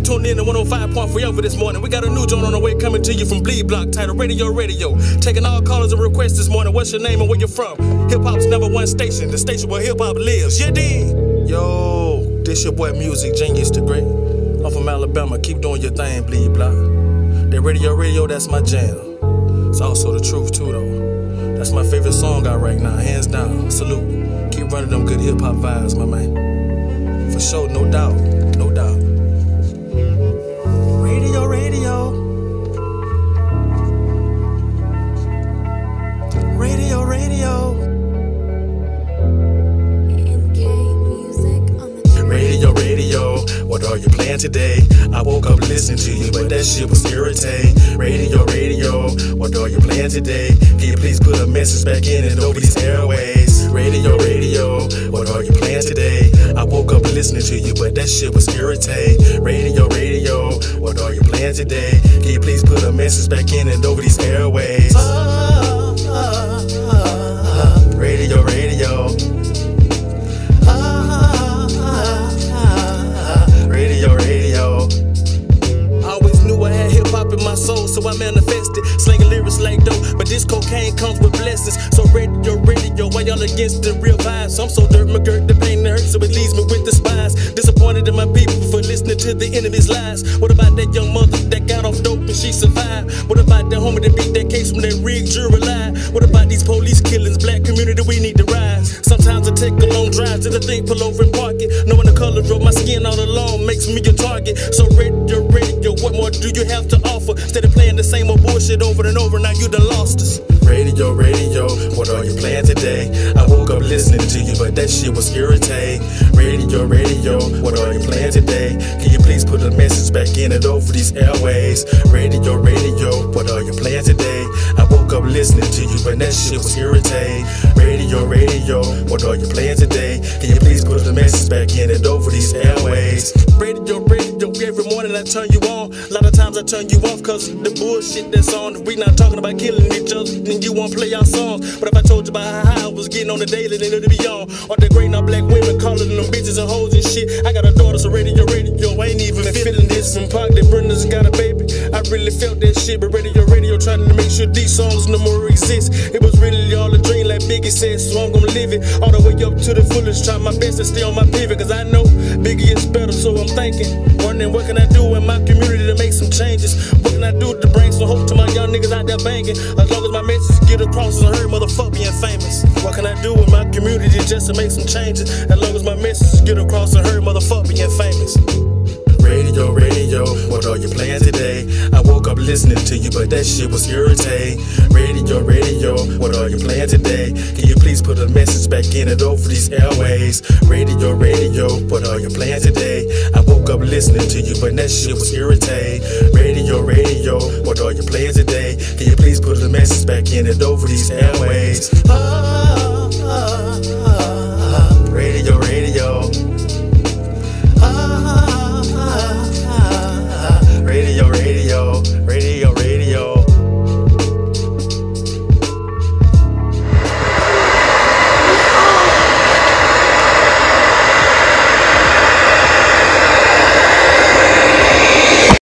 tuned in to 105.3 Forever this morning. We got a new joint on the way coming to you from Bleed Block titled Radio. Taking all callers and requests this morning. What's your name and where you're from? Hip-hop's #1 station, the station where hip-hop lives. You dig? Yo, this your boy Music Genius the Great. I'm from Alabama. Keep doing your thing, Bleed Block. That Radio, that's my jam. It's also the truth too, though. That's my favorite song out right now, hands down. Salute. Keep running them good hip-hop vibes, my man. For sure, no doubt, no doubt. Radio. Radio, what are you playing today? I woke up listening to you, but that shit was irritating. Radio, what are you playing today? Can you please put a message back in and over these airways? Radio, what are you playing today? I woke up listening to you, but that shit was irritating. Radio, what are you playing today? Can you please put a message back in and over these airways? Radio. Radio. I always knew I had hip-hop in my soul, so I manifested, slinging lyrics like dope. But this cocaine comes with blessings. So radio, why y'all against the real vibes? I'm so dirt McGirt, the pain that hurts, so it leaves me with the spies. Disappointed in my people for listening to the enemy's lies. What about that young mother that got off dope and she survived? What about that homie that beat that case from that rigged jury lie? What about these police killings? Black community, we need to rise. Sometimes I take a long drive to the thing, pull over and park it. Knowing the color of my skin all alone makes me a target. So radio, what more do you have to offer? Instead of playing the same old bullshit over and over, now you done lost us. Radio, what are you playing today? I woke up listening to you, but that shit was irritating. Radio, what are you playing today? Can you please put a message back in and over these airways? Radio, what are you playing today? I woke up listening to you, but that shit was irritating. Radio, what are you playing today? Can you please put a message back in and over these airways? Radio, every morning I turn you on. A lot of times I turn you off cause the bullshit that's on. We not talking about killing each other, then you won't play our songs. But if I told you about how high I was getting on the daily, then it'll be on. Or the great now black women calling them bitches and hoes and shit. I got a daughter, so radio, I ain't even feeling this. And Park that Brenda's got a baby, I really felt that shit. But radio, trying to make sure these songs no more exist. It was really all a dream like Biggie said, so I'm gonna live it all the way up to the fullest. Try my best to stay on my pivot, cause I know Biggie is better, so I'm thinking, wondering what can I do in my community to make some changes? What can I do to bring some hope to my young niggas out there banging? As long as my message get across and heard, motherfucker being famous. What can I do in my community just to make some changes? As long as my message get across and heard, motherfucker being famous. Radio, what are you playing today? I woke up listening to you, but that shit was irritating. Radio, what are you playing today? Can you please put a message back in and over these airways? Radio, what are you playing today? I woke up listening to you, but that shit was irritating. Radio, what are you playing today? Can you please put a message back in and over these airways? Radio.